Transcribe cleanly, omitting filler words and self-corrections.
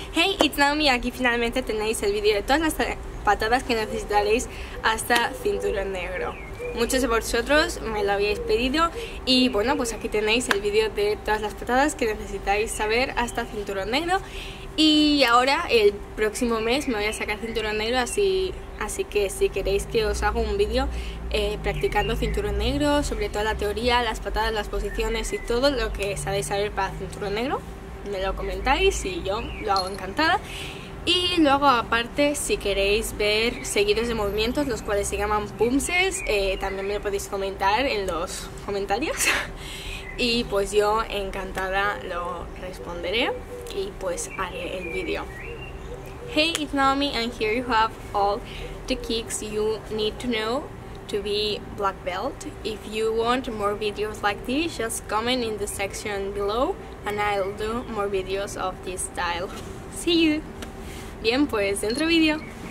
Hey, it's Naomi. Aquí finalmente tenéis el vídeo de todas las patadas que necesitaréis hasta cinturón negro. Muchos de vosotros me lo habíais pedido y bueno, pues aquí tenéis el vídeo de todas las patadas que necesitáis saber hasta cinturón negro. Y ahora el próximo mes me voy a sacar cinturón negro, así que si queréis que os haga un vídeo practicando cinturón negro, sobre toda la teoría, las patadas, las posiciones y todo lo que sabéis saber para cinturón negro, me lo comentáis y yo lo hago encantada. Y luego aparte, si queréis ver seguidos de movimientos, los cuales se llaman pumses, también me lo podéis comentar en los comentarios y pues yo encantada lo responderé y pues haré el vídeo. Hey, it's Naomi and here you have all the kicks you need to know to be black belt. If you want more videos like this, just comment in the section below and I'll do more videos of this style. See you! Bien, pues dentro vídeo.